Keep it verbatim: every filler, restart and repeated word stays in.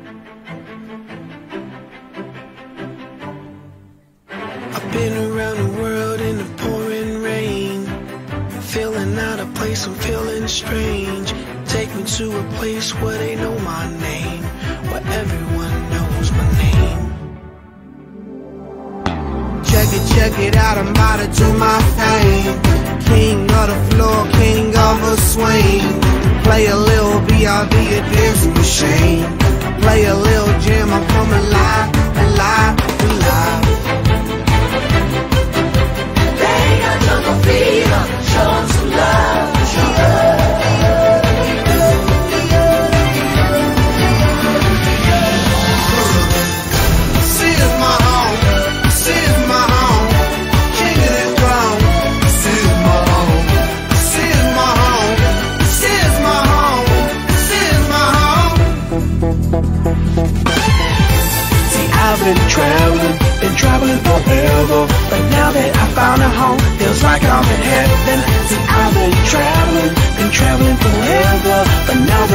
I've been around the world in the pouring rain, feeling out of place, I'm feeling strange. Take me to a place where they know my name, where everyone knows my name. Check it, check it out, I'm about to do my thing. King of the floor, king of a swing. Play a little B R B, a dance machine. Play a little jam, I'm coming alive, alive, alive. Bang a jungle fever, show 'em some love, show 'em love. I've been traveling, been traveling forever, but now that I found a home, feels like I'm in heaven. See, I've been traveling, been traveling forever, but now